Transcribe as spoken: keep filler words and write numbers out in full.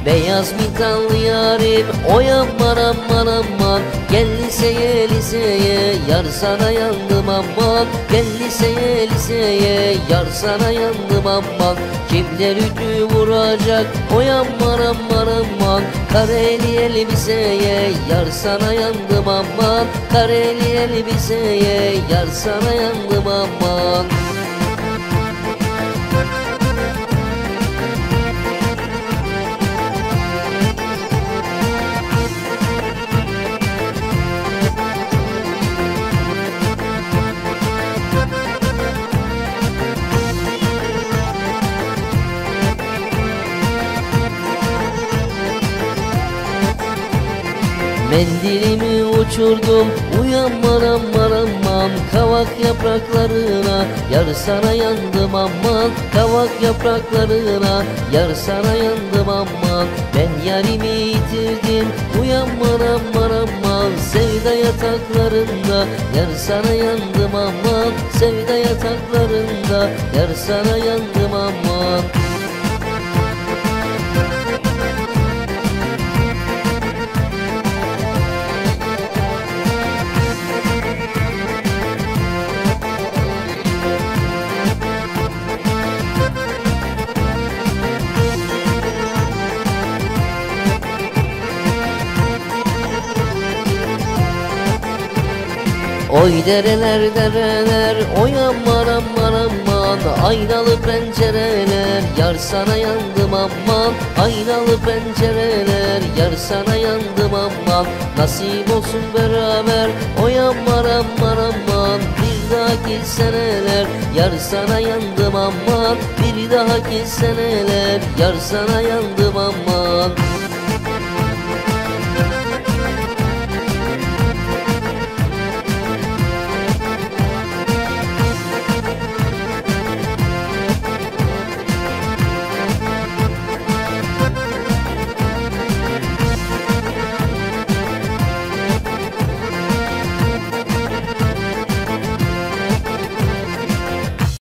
Beyaz mitanlı yarim oy aman aman aman, gel liseye liseye yar sana yandım aman, gel liseye liseye yar sana yandım aman. Kimler ütü vuracak oy aman aman aman, kareli elbiseye yar sana yandım aman, kareli elbiseye yar sana yandım aman. Mendilimi uçurdum uyanman aman aman, kavak yapraklarına yar sana yandım aman, kavak yapraklarına yar sana yandım aman. Ben yarimi yitirdim uyanman aman aman, sevda yataklarında yar sana yandım aman, sevda yataklarında yar sana yandım aman. Oy dereler dereler oy aman aman aman, aynalı pencereler yar sana yandım aman, aynalı pencereler yar sana yandım aman. Nasip olsun beraber oy aman aman aman, bir dahaki seneler yar sana yandım aman, bir dahaki seneler yar sana yandım aman.